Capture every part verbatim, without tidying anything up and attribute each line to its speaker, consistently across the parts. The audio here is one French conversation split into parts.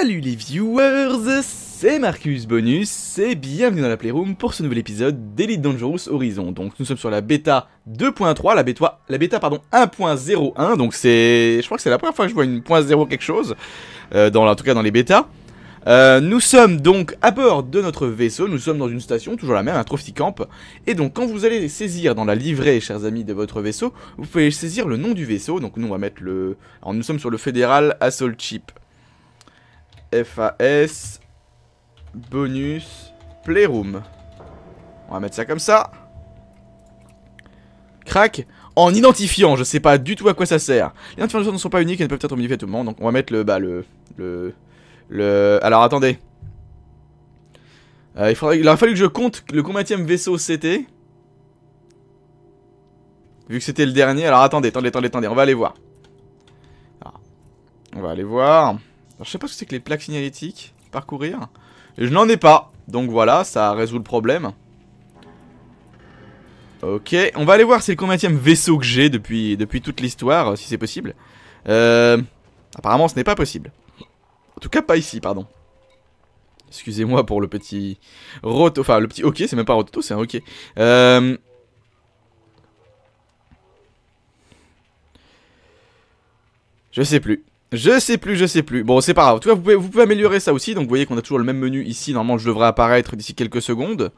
Speaker 1: Salut les viewers, c'est Marcus Bonus et bienvenue dans la Playroom pour ce nouvel épisode d'Elite Dangerous Horizon. Donc nous sommes sur la bêta deux point trois, la bêta, la bêta pardon un point zéro un, donc c'est, je crois que c'est la première fois que je vois une point zéro quelque chose, euh, dans, en tout cas dans les bêtas. Euh, nous sommes donc à bord de notre vaisseau, nous sommes dans une station, toujours la même, un trophy camp. Et donc quand vous allez saisir dans la livrée, chers amis, de votre vaisseau, vous pouvez saisir le nom du vaisseau. Donc nous on va mettre le... Alors nous sommes sur le Fédéral Assault Ship. F A S Bonus Playroom. On va mettre ça comme ça. Crac. En identifiant, je sais pas du tout à quoi ça sert. Les identifiants ne sont pas uniques et ne peuvent être modifiés à tout moment. Donc on va mettre le... Bah le... Le... le... Alors attendez. Euh, il, faudrait, il aurait fallu que je compte le combienième vaisseau c'était. Vu que c'était le dernier. Alors attendez, attendez, attendez, attendez. On va aller voir. Alors, on va aller voir. Alors, je sais pas ce que c'est que les plaques signalétiques. Parcourir. Et je n'en ai pas. Donc voilà, ça résout le problème. Ok, on va aller voir c'est le combienième vaisseau que j'ai depuis, depuis toute l'histoire, si c'est possible. Euh, apparemment ce n'est pas possible. En tout cas pas ici, pardon. Excusez-moi pour le petit roto, enfin le petit ok, c'est même pas roto, c'est un ok. Euh... Je sais plus. Je sais plus, je sais plus. Bon, c'est pas grave. En tout cas, vous pouvez, vous pouvez améliorer ça aussi. Donc, vous voyez qu'on a toujours le même menu ici. Normalement, je devrais apparaître d'ici quelques secondes.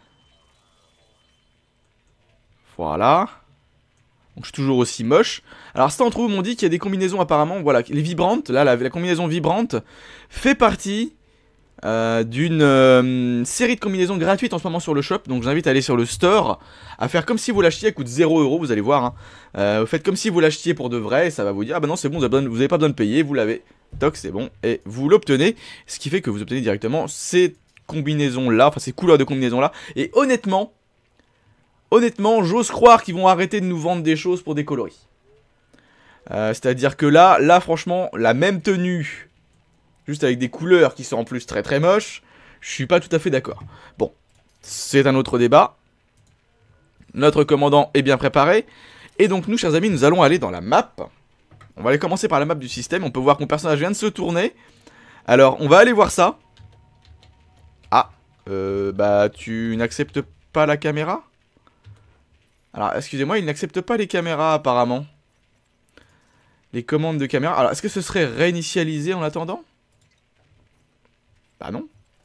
Speaker 1: Voilà. Donc, je suis toujours aussi moche. Alors, ça, entre vous m'ont dit qu'il y a des combinaisons apparemment. Voilà, les vibrantes. Là, la, la combinaison vibrante fait partie euh, d'une euh, série de combinaisons gratuites en ce moment sur le shop. Donc, j'invite à aller sur le store, à faire comme si vous l'achetiez. Elle coûte zéro euro, vous allez voir. Hein. Euh, vous faites comme si vous l'achetiez pour de vrai. Et ça va vous dire, ah bah non, c'est bon, vous n'avez pas besoin de payer. Vous l'avez. Toc, c'est bon. Et vous l'obtenez. Ce qui fait que vous obtenez directement ces combinaisons-là. Enfin, ces couleurs de combinaisons-là. Et honnêtement, honnêtement, j'ose croire qu'ils vont arrêter de nous vendre des choses pour des coloris. Euh, C'est-à-dire que là, là, franchement, la même tenue, juste avec des couleurs qui sont en plus très très moches, je suis pas tout à fait d'accord. Bon, c'est un autre débat. Notre commandant est bien préparé. Et donc nous, chers amis, nous allons aller dans la map. On va aller commencer par la map du système. On peut voir que mon personnage vient de se tourner. Alors, on va aller voir ça. Ah, euh, bah tu n'acceptes pas la caméra? Alors, excusez-moi, il n'accepte pas les caméras apparemment. Les commandes de caméra. Alors, est-ce que ce serait réinitialisé en attendant? Bah non.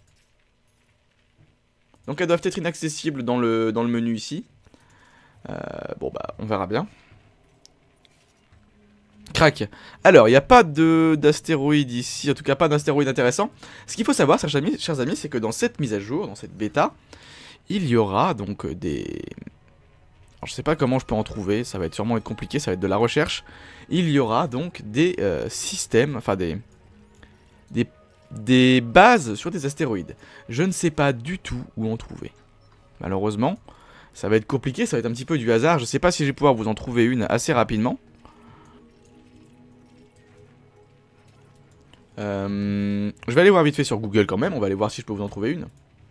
Speaker 1: Donc elles doivent être inaccessibles dans le, dans le menu ici. Euh, bon bah, on verra bien. Crac. Alors, il n'y a pas d'astéroïde ici, en tout cas pas d'astéroïde intéressant. Ce qu'il faut savoir, chers amis, chers amis, c'est que dans cette mise à jour, dans cette bêta, il y aura donc des... Alors, je sais pas comment je peux en trouver, ça va être sûrement être compliqué, ça va être de la recherche. Il y aura donc des euh, systèmes, enfin des... des... des bases sur des astéroïdes. Je ne sais pas du tout où en trouver. Malheureusement, ça va être compliqué, ça va être un petit peu du hasard. Je sais pas si je vais pouvoir vous en trouver une assez rapidement. Euh, je vais aller voir vite fait sur Google quand même, on va aller voir si je peux vous en trouver une.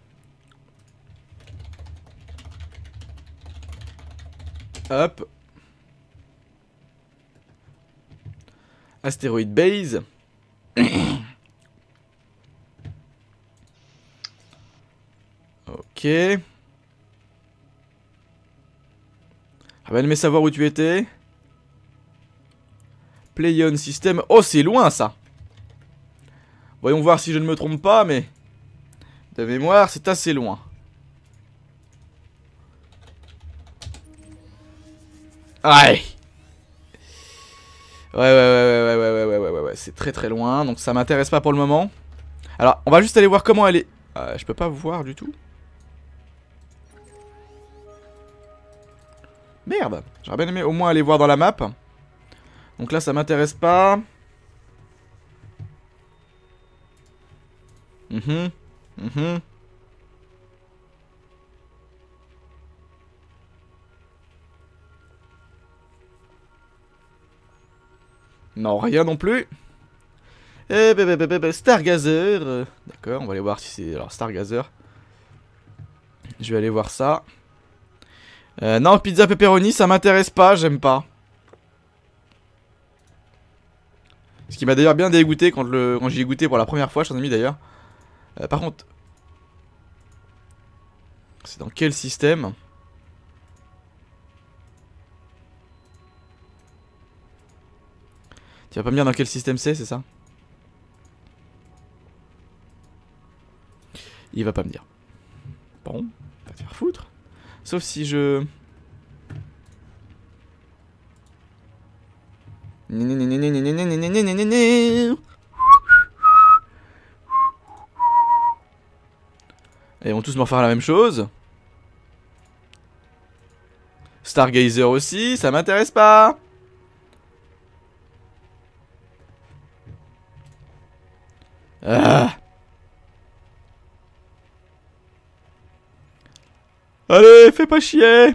Speaker 1: Hop. Astéroïde Base. Ok. Ah ben, mais savoir où tu étais. Playon System. Oh, c'est loin ça. Voyons voir si je ne me trompe pas, mais de mémoire, c'est assez loin. Ouais. Ouais, ouais, ouais, ouais, ouais, ouais, ouais, ouais, ouais, ouais, c'est très très loin, donc ça m'intéresse pas pour le moment. Alors, on va juste aller voir comment elle est. Euh, je peux pas vous voir du tout. Merde, j'aurais bien aimé au moins aller voir dans la map. Donc là, ça m'intéresse pas. Mhm, mhm. Non, rien non plus. Eh ben, ben, ben, ben, Stargazer. Euh, D'accord, on va aller voir si c'est... Alors, Stargazer. Je vais aller voir ça. Euh, non, pizza pepperoni, ça m'intéresse pas, j'aime pas. Ce qui m'a d'ailleurs bien dégoûté quand, le... quand j'y ai goûté pour la première fois, chers amis d'ailleurs. Euh, par contre... C'est dans quel système? Tu vas pas me dire dans quel système c'est, c'est ça? Il va pas me dire. Bon, va te faire foutre. Sauf si je... Et ils vont tous me refaire la même chose. Stargazer aussi, ça m'intéresse pas. Ah. Allez, fais pas chier.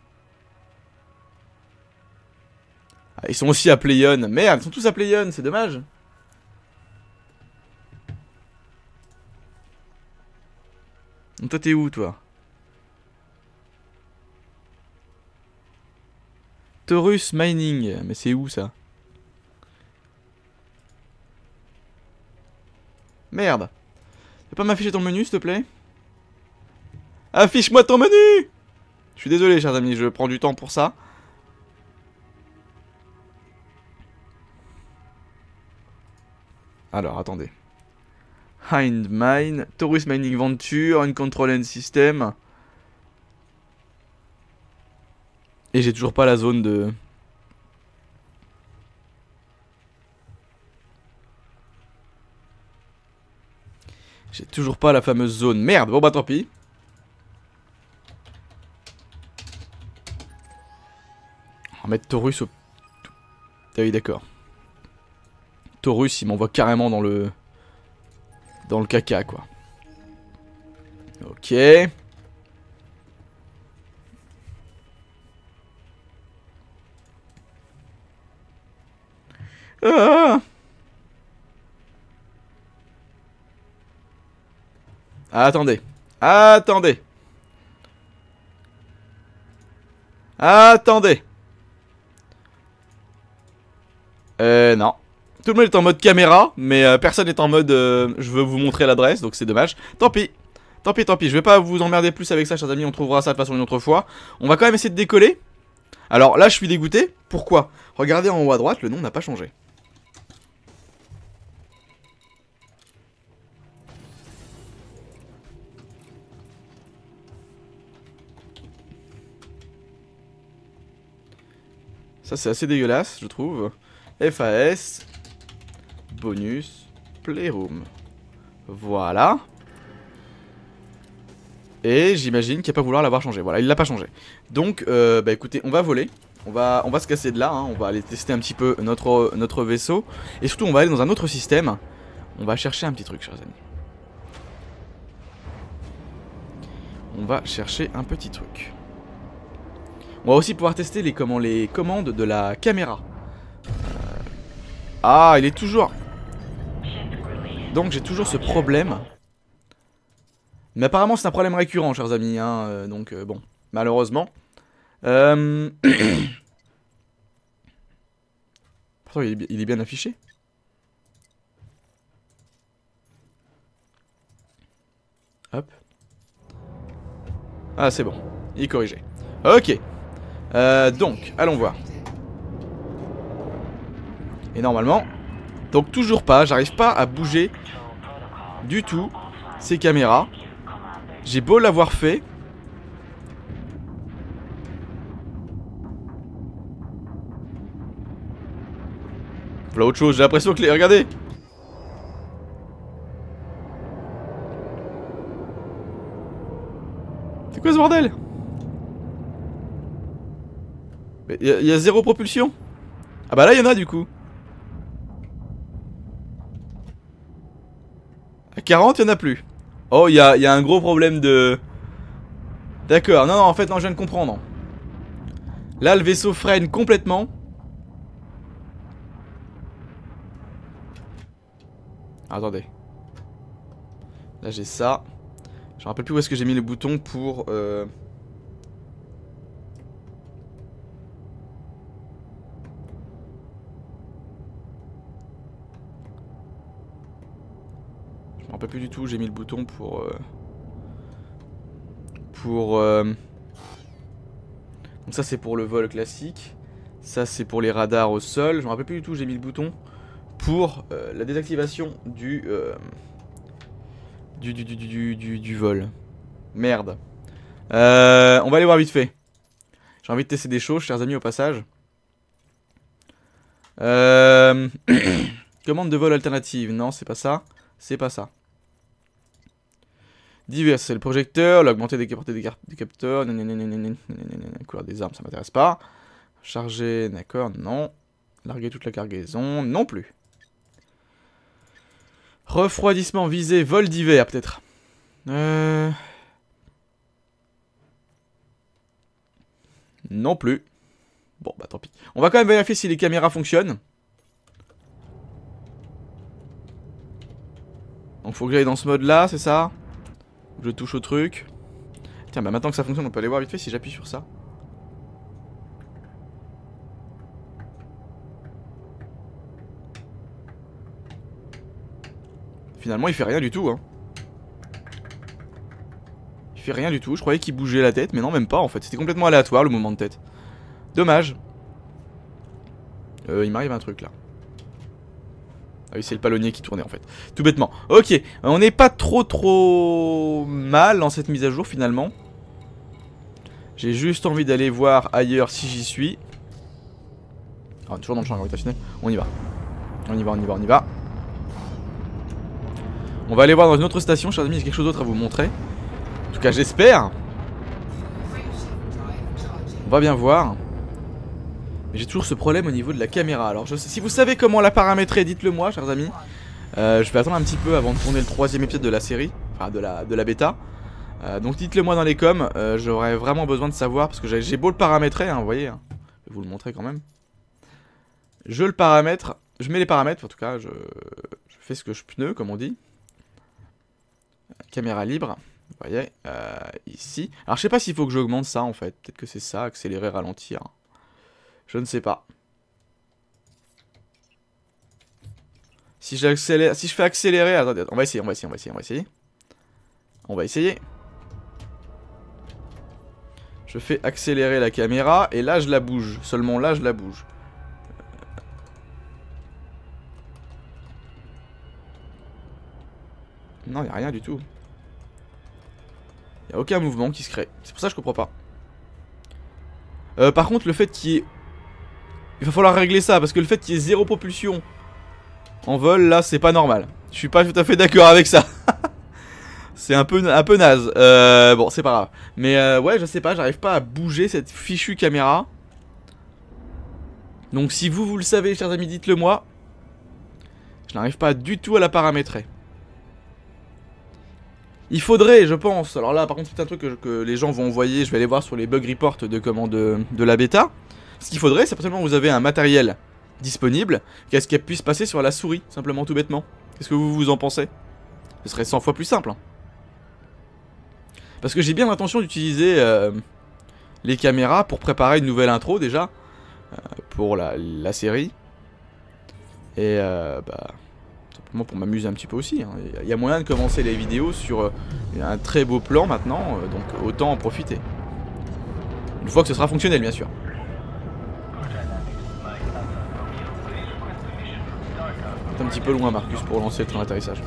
Speaker 1: Ah, ils sont aussi à Playon. Merde, ils sont tous à Playon, c'est dommage. Donc toi t'es où toi? Taurus Mining, mais c'est où ça? Merde. Tu peux pas m'afficher ton menu s'il te plaît? Affiche-moi ton menu! Je suis désolé chers amis, je prends du temps pour ça. Alors attendez. Hind Mine, Taurus Mining Venture, Uncontrol End System. Et j'ai toujours pas la zone de... J'ai toujours pas la fameuse zone. Merde, bon bah tant pis. On va mettre Taurus au... Ah oui d'accord. Taurus il m'envoie carrément dans le... Dans le caca quoi. Ok. Ah. Attendez. Attendez. Attendez. Euh non. Tout le monde est en mode caméra, mais euh, personne n'est en mode euh, je veux vous montrer l'adresse, donc c'est dommage. Tant pis. Tant pis, tant pis. Je vais pas vous emmerder plus avec ça, chers amis. On trouvera ça de toute façon une autre fois. On va quand même essayer de décoller. Alors là, je suis dégoûté. Pourquoi? Regardez en haut à droite, le nom n'a pas changé. Ça c'est assez dégueulasse je trouve. F A S bonus Playroom. Voilà. Et j'imagine qu'il va pas vouloir l'avoir changé. Voilà, il l'a pas changé. Donc euh, bah écoutez, on va voler. On va, on va se casser de là, hein. On va aller tester un petit peu notre, notre vaisseau. Et surtout on va aller dans un autre système. On va chercher un petit truc chers amis. On va chercher un petit truc. On va aussi pouvoir tester les, comment, les commandes de la caméra. Euh... Ah, il est toujours... Donc j'ai toujours ce problème. Mais apparemment c'est un problème récurrent, chers amis. Hein, euh, donc euh, bon, malheureusement. Euh... Pourtant il est, il est bien affiché. Hop. Ah c'est bon, il est corrigé. Ok. Euh, donc, allons voir. Et normalement, donc toujours pas, j'arrive pas à bouger du tout ces caméras. J'ai beau l'avoir fait. Voilà autre chose, j'ai l'impression que les... Regardez. C'est quoi ce bordel? Il y, y a zéro propulsion. Ah bah là il y en a du coup. À quarante il y en a plus. Oh il y a, y a un gros problème de... D'accord, non non en fait non je viens de comprendre. Là le vaisseau freine complètement. Attendez. Là j'ai ça. Je me rappelle plus où est-ce que j'ai mis le bouton pour... Euh... me rappelle plus du tout, j'ai mis le bouton pour... Euh, pour... Euh, donc ça c'est pour le vol classique. Ça c'est pour les radars au sol. Je me rappelle plus du tout, j'ai mis le bouton pour euh, la désactivation du, euh, du, du, du, du, du, du vol. Merde. Euh, on va aller voir vite fait. J'ai envie de tester des choses, chers amis, au passage. Euh... Commande de vol alternative. Non, c'est pas ça. C'est pas ça. Divers, c'est le projecteur. L'augmenter des, des, des capteurs. Couleur des armes, ça m'intéresse pas. Charger, d'accord, non. Larguer toute la cargaison, non plus. Refroidissement visé, vol d'hiver, peut-être. Euh... Non plus. Bon, bah tant pis. On va quand même vérifier si les caméras fonctionnent. Donc faut que j'aille dans ce mode là, c'est ça? Je touche au truc. Tiens, bah maintenant que ça fonctionne, on peut aller voir vite fait si j'appuie sur ça. Finalement, il fait rien du tout, hein. Il fait rien du tout. Je croyais qu'il bougeait la tête, mais non, même pas en fait. C'était complètement aléatoire le mouvement de tête. Dommage. Euh, il m'arrive un truc là. Ah oui, c'est le palonnier qui tournait en fait. Tout bêtement. Ok, on n'est pas trop trop mal dans cette mise à jour finalement. J'ai juste envie d'aller voir ailleurs si j'y suis. Ah, toujours dans le champ gravitationnel. On y va. On y va, on y va, on y va. On va aller voir dans une autre station, chers amis, il y a quelque chose d'autre à vous montrer. En tout cas, j'espère. On va bien voir. Mais j'ai toujours ce problème au niveau de la caméra. Alors, je sais, si vous savez comment la paramétrer, dites-le moi, chers amis. Euh, je vais attendre un petit peu avant de tourner le troisième épisode de la série. Enfin, de la, de la bêta. Euh, donc, dites-le moi dans les coms. Euh, J'aurais vraiment besoin de savoir. Parce que j'ai beau le paramétrer, hein, vous voyez. Hein. Je vais vous le montrer quand même. Je le paramètre. Je mets les paramètres, en tout cas, je, je fais ce que je pneu, comme on dit. Caméra libre, vous voyez, euh, ici. Alors je sais pas s'il faut que j'augmente ça en fait. Peut-être que c'est ça, accélérer, ralentir. Je ne sais pas. Si j'accélère, si je fais accélérer, attendez, on va essayer, on va essayer, on va essayer, on va essayer. On va essayer. Je fais accélérer la caméra et là je la bouge. Seulement là je la bouge. Non, il n'y a rien du tout. Il n'y a aucun mouvement qui se crée. C'est pour ça que je comprends pas. Euh, par contre, le fait qu'il y ait... Il va falloir régler ça, parce que le fait qu'il y ait zéro propulsion en vol, là, c'est pas normal. Je suis pas tout à fait d'accord avec ça. C'est un peu, un peu naze. Euh, bon, c'est pas grave. Mais euh, ouais, je sais pas, j'arrive pas à bouger cette fichue caméra. Donc si vous, vous le savez, chers amis, dites-le moi. Je n'arrive pas du tout à la paramétrer. Il faudrait, je pense, alors là par contre c'est un truc que, que les gens vont envoyer, je vais aller voir sur les bug reports de, comment, de, de la bêta. Ce qu'il faudrait, c'est absolument que vous avez un matériel disponible, qu'est-ce qui puisse passer sur la souris, simplement tout bêtement. Qu'est-ce que vous vous en pensez? Ce serait cent fois plus simple. Hein. Parce que j'ai bien l'intention d'utiliser euh, les caméras pour préparer une nouvelle intro déjà, euh, pour la, la série. Et euh, bah... simplement pour m'amuser un petit peu aussi. Hein. Il y a moyen de commencer les vidéos sur un très beau plan maintenant, donc autant en profiter. Une fois que ce sera fonctionnel, bien sûr. C'est un petit peu loin, Marcus, pour lancer le train d'atterrissage.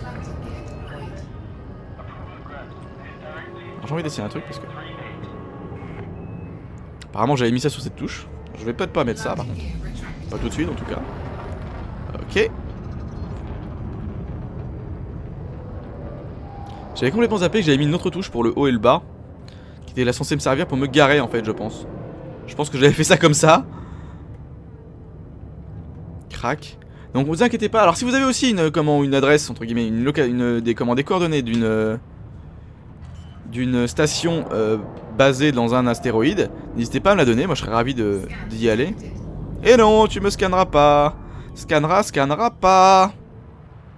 Speaker 1: J'ai envie d'essayer un truc parce que... Apparemment, j'avais mis ça sur cette touche. Je vais peut-être pas mettre ça, par contre. Pas tout de suite, en tout cas. Ok. J'avais complètement zappé que j'avais mis une autre touche pour le haut et le bas, qui était là censée me servir pour me garer en fait, je pense. Je pense que j'avais fait ça comme ça. Crac. Donc vous inquiétez pas. Alors si vous avez aussi une comment une adresse entre guillemets, une loca une des comment des coordonnées d'une d'une station euh, basée dans un astéroïde, n'hésitez pas à me la donner. Moi je serais ravi de d'y aller. Et non, tu me scanneras pas. Scannera, scannera pas.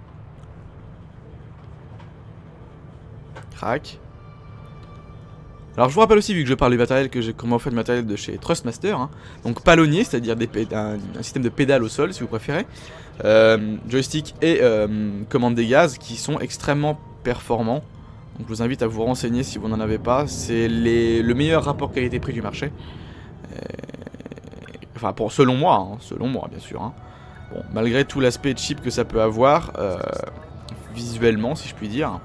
Speaker 1: Crac. Alors je vous rappelle aussi, vu que je parle du matériel, que j'ai comment faire du matériel de chez Trustmaster, hein. Donc palonnier, c'est-à-dire un, un système de pédales au sol si vous préférez, euh, joystick et euh, commande des gaz qui sont extrêmement performants. Donc je vous invite à vous renseigner si vous n'en avez pas, c'est le meilleur rapport qualité-prix du marché. Euh, enfin pour, selon moi, hein, selon moi bien sûr. Hein. Bon, malgré tout l'aspect cheap que ça peut avoir, euh, visuellement si je puis dire.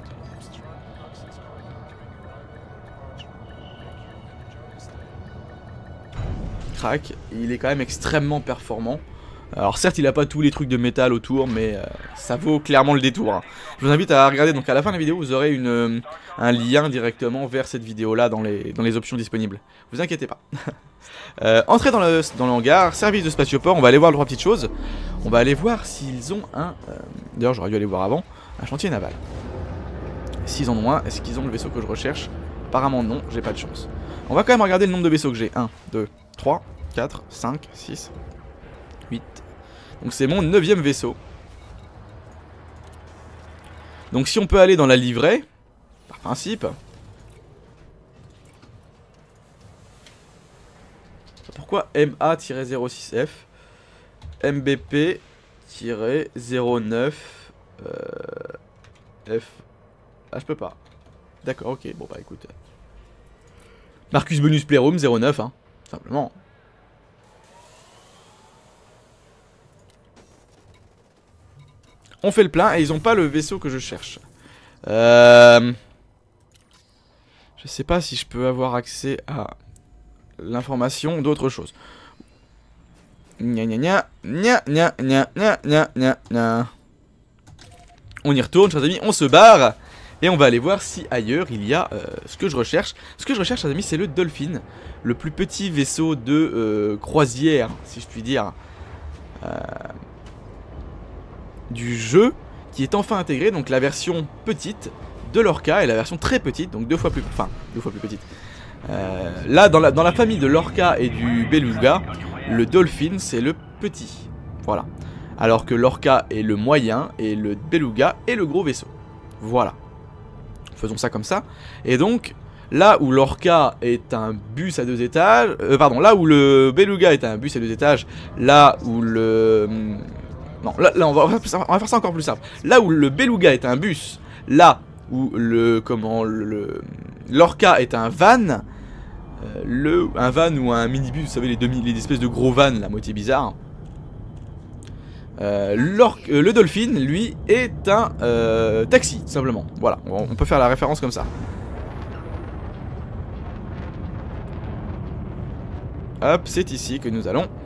Speaker 1: Crac, il est quand même extrêmement performant. Alors certes il a pas tous les trucs de métal autour, mais euh, ça vaut clairement le détour, hein. Je vous invite à regarder, donc à la fin de la vidéo vous aurez une, euh, un lien directement vers cette vidéo là dans les, dans les options disponibles. Vous inquiétez pas. euh, Entrez dans le, dans le hangar, service de spatioport, on va aller voir trois petites choses. On va aller voir s'ils ont un, euh, d'ailleurs j'aurais dû aller voir avant, un chantier naval. S'ils en ont un, est-ce qu'ils ont le vaisseau que je recherche? Apparemment non, j'ai pas de chance. On va quand même regarder le nombre de vaisseaux que j'ai. un, deux, trois, quatre, cinq, six, huit. Donc c'est mon neuvième vaisseau. Donc si on peut aller dans la livrée, par principe. Pourquoi M A zéro six F M B P zéro neuf euh, F. Ah je peux pas. D'accord, ok, bon bah écoute. Marcus Bonus Playroom zéro neuf, hein, simplement. On fait le plein et ils ont pas le vaisseau que je cherche. Euh... Je sais pas si je peux avoir accès à l'information d'autre chose. Gna gna gna gna gna gna gna gna gna gna. On y retourne, chers amis, on se barre. Et on va aller voir si ailleurs il y a euh, ce que je recherche. Ce que je recherche, chers amis, c'est le Dolphin. Le plus petit vaisseau de euh, croisière, si je puis dire. Euh... du jeu qui est enfin intégré, donc la version petite de l'Orca et la version très petite, donc deux fois plus, enfin deux fois plus petite. Euh, là dans la, dans la famille de l'Orca et du Beluga, le Dolphin c'est le petit, voilà. Alors que l'Orca est le moyen et le Beluga est le gros vaisseau, voilà. Faisons ça comme ça. Et donc là où l'Orca est un bus à deux étages, euh, pardon, là où le Beluga est un bus à deux étages, là où le Non, là, là on, va, on va faire ça encore plus simple. Là où le Beluga est un bus, là où le comment le l'Orca est un van, euh, le un van ou un minibus, vous savez les demi, les espèces de gros vannes, la moitié bizarre. Euh, euh, le Dolphin, lui, est un euh, taxi, tout simplement. Voilà, on, on peut faire la référence comme ça. Hop, c'est ici que nous allons.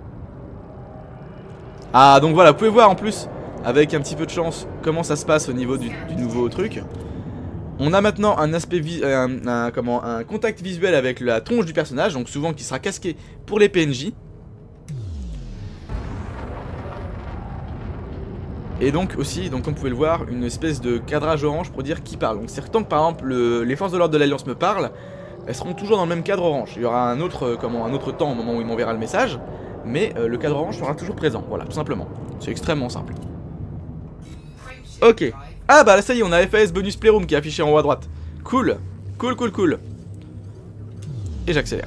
Speaker 1: Ah donc voilà, vous pouvez voir en plus, avec un petit peu de chance, comment ça se passe au niveau du, du nouveau truc. On a maintenant un aspect un, un, comment, un contact visuel avec la tronche du personnage, donc souvent qui sera casqué pour les P N J. Et donc aussi, donc comme vous pouvez le voir, une espèce de cadrage orange pour dire qui parle. Donc c'est tant que par exemple le, les forces de l'ordre de l'Alliance me parlent, elles seront toujours dans le même cadre orange. Il y aura un autre, comment, un autre temps au moment où il m'enverra le message. Mais euh, le cadre orange sera toujours présent, voilà, tout simplement. C'est extrêmement simple. Ok. Ah bah là ça y est, on a F A S Bonus Playroom qui est affiché en haut à droite. Cool, cool, cool, cool. Et j'accélère.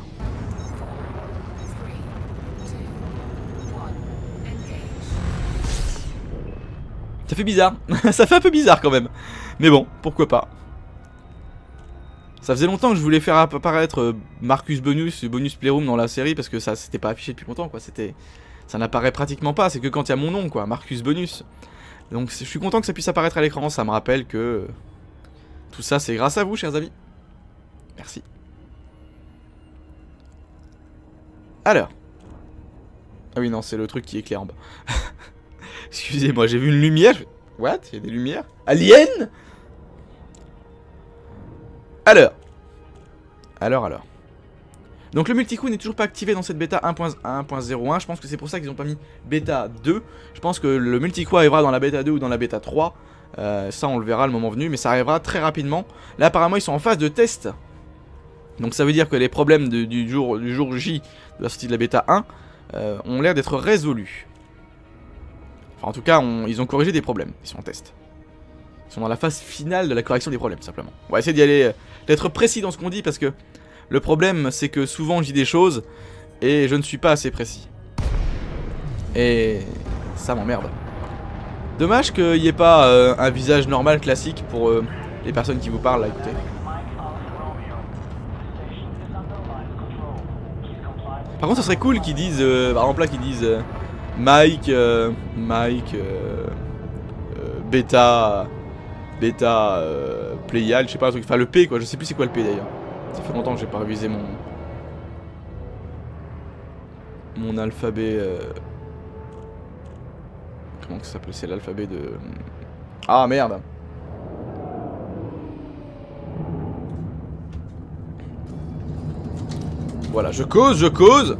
Speaker 1: Ça fait bizarre, ça fait un peu bizarre quand même. Mais bon, pourquoi pas. Ça faisait longtemps que je voulais faire apparaître Marcus Bonus, Bonus Playroom dans la série parce que ça s'était pas affiché depuis longtemps quoi, c'était ça n'apparaît pratiquement pas, c'est que quand il y a mon nom quoi, Marcus Bonus. Donc je suis content que ça puisse apparaître à l'écran, ça me rappelle que tout ça c'est grâce à vous chers amis. Merci. Alors. Ah oui non, c'est le truc qui éclaire en bas. Excusez-moi, j'ai vu une lumière. What? Il y a des lumières? Alien? Alors. Alors, alors. Donc le multicrew n'est toujours pas activé dans cette bêta un point zéro un. Je pense que c'est pour ça qu'ils n'ont pas mis bêta deux. Je pense que le multicrew arrivera dans la bêta deux ou dans la bêta trois. Euh, ça, on le verra le moment venu. Mais ça arrivera très rapidement. Là, apparemment, ils sont en phase de test. Donc ça veut dire que les problèmes de, du, jour, du jour J de la sortie de la bêta un euh, ont l'air d'être résolus. Enfin, en tout cas, on, ils ont corrigé des problèmes. Ils sont en test. Ils sont dans la phase finale de la correction des problèmes, simplement. On va essayer d'y aller, d'être précis dans ce qu'on dit, parce que le problème, c'est que souvent je dis des choses, et je ne suis pas assez précis. Et ça m'emmerde. Dommage qu'il n'y ait pas euh, un visage normal, classique, pour euh, les personnes qui vous parlent, là, écoutez. Par contre, ce serait cool qu'ils disent, euh, par exemple là, qu'ils disent euh, Mike, euh, Mike, euh, euh, Beta, Beta, euh, Playal, je sais pas, un truc, enfin le P quoi, je sais plus c'est quoi le P d'ailleurs. Ça fait longtemps que j'ai pas révisé mon, mon alphabet, euh, comment que ça s'appelle, c'est l'alphabet de, ah merde. Voilà, je cause, je cause.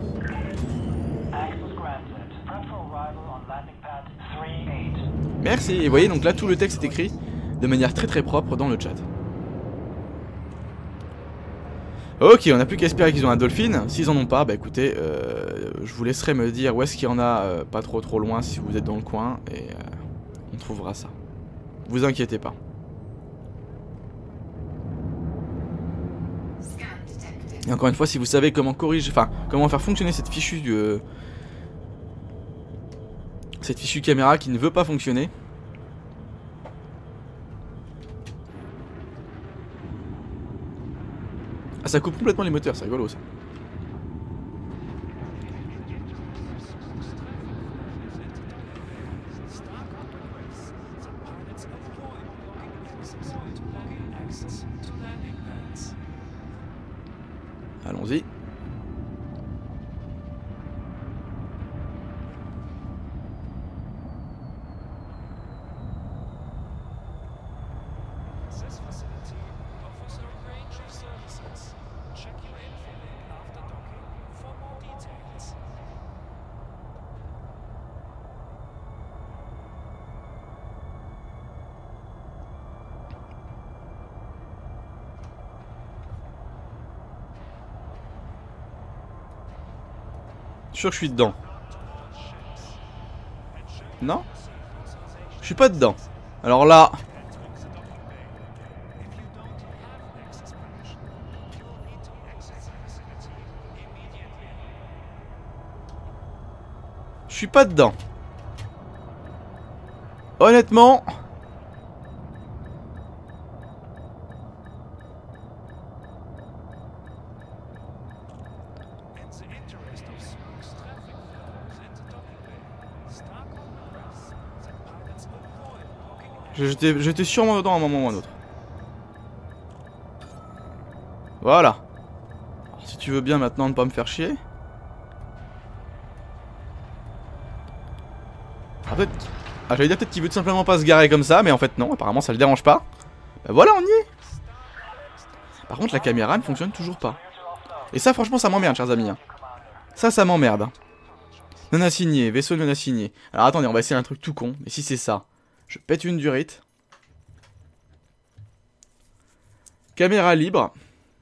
Speaker 1: Merci, et vous voyez donc là tout le texte est écrit de manière très très propre dans le chat. Ok, on n'a plus qu'à espérer qu'ils ont un dolphin. S'ils en ont pas, bah écoutez, euh, je vous laisserai me dire où est-ce qu'il y en a euh, pas trop trop loin si vous êtes dans le coin, et euh, on trouvera ça. Vous inquiétez pas. Et encore une fois, si vous savez comment corriger, enfin, comment faire fonctionner cette fichue de, cette fichue caméra qui ne veut pas fonctionner. Ah, ça coupe complètement les moteurs, c'est rigolo ça. Allons-y. Je suis sûr que je suis dedans. Non? Je suis pas dedans. Alors là... Je suis pas dedans. Honnêtement... J'étais sûrement dedans à un moment ou à un autre. Voilà. Alors, si tu veux bien maintenant ne pas me faire chier. Ah, peut-être... Ah, j'allais dire peut-être qu'il veut tout simplement pas se garer comme ça, mais en fait non, apparemment ça le dérange pas. Bah voilà, on y est. Par contre la caméra ne fonctionne toujours pas. Et ça franchement ça m'emmerde, chers amis. Ça, ça m'emmerde. Non assigné, vaisseau non assigné. Alors attendez, on va essayer un truc tout con. Mais si c'est ça, je pète une durite. Caméra libre.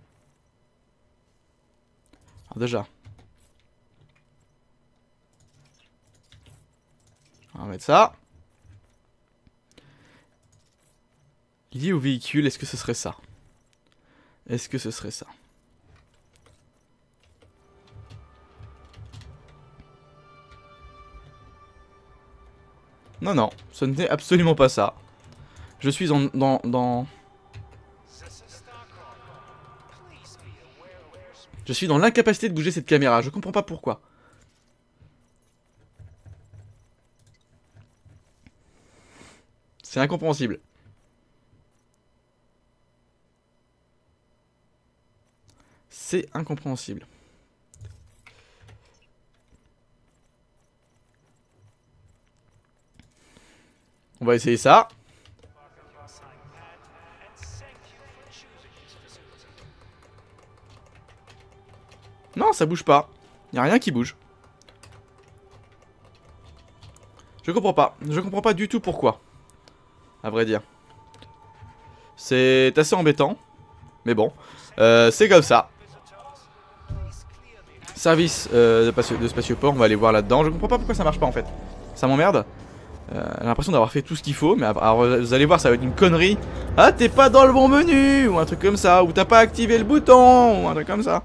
Speaker 1: Alors déjà. On va mettre ça. Lié au véhicule, est-ce que ce serait ça? Est-ce que ce serait ça? Non, non, ce n'est absolument pas ça. Je suis en, dans, dans... Je suis dans l'incapacité de bouger cette caméra, je comprends pas pourquoi. C'est incompréhensible. C'est incompréhensible. On va essayer ça. Non, ça bouge pas. Y a rien qui bouge. Je comprends pas. Je comprends pas du tout pourquoi. À vrai dire. C'est assez embêtant. Mais bon. Euh, c'est comme ça. Service euh, de, de spatioport. On va aller voir là-dedans. Je comprends pas pourquoi ça marche pas en fait. Ça m'emmerde. Euh, j'ai l'impression d'avoir fait tout ce qu'il faut, mais alors, vous allez voir, ça va être une connerie. Ah, t'es pas dans le bon menu, ou un truc comme ça, ou t'as pas activé le bouton, ou un truc comme ça.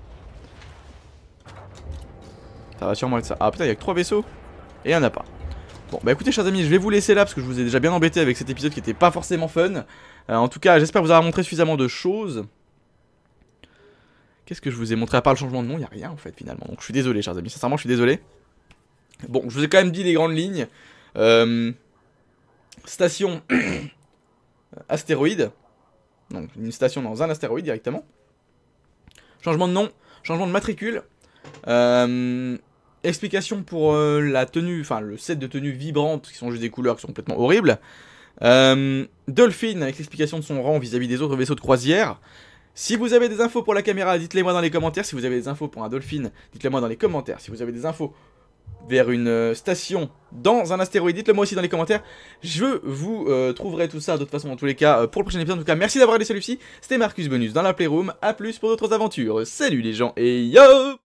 Speaker 1: Ça va sûrement être ça. Ah putain, il y a que trois vaisseaux, et il y en a pas. Bon, bah écoutez, chers amis, je vais vous laisser là, parce que je vous ai déjà bien embêté avec cet épisode qui était pas forcément fun. Euh, en tout cas, j'espère vous avoir montré suffisamment de choses. Qu'est-ce que je vous ai montré à part le changement de nom? Il n'y a rien en fait finalement. Donc je suis désolé, chers amis, sincèrement je suis désolé. Bon, je vous ai quand même dit les grandes lignes. Euh, station astéroïde. Donc une station dans un astéroïde directement. Changement de nom, changement de matricule. Euh, explication pour euh, la tenue, enfin le set de tenues vibrantes qui sont juste des couleurs qui sont complètement horribles. Euh, Dolphin avec l'explication de son rang vis-à-vis des autres vaisseaux de croisière. Si vous avez des infos pour la caméra, dites-les moi dans les commentaires. Si vous avez des infos pour un Dolphin, dites-les moi dans les commentaires. Si vous avez des infos vers une euh, station dans un astéroïde, dites-le moi aussi dans les commentaires. Je vous euh, trouverai tout ça de toute façon dans tous les cas euh, pour le prochain épisode. En tout cas, merci d'avoir regardé celui-ci. C'était Marcus Bonus dans la Playroom. A plus pour d'autres aventures. Salut les gens et yo!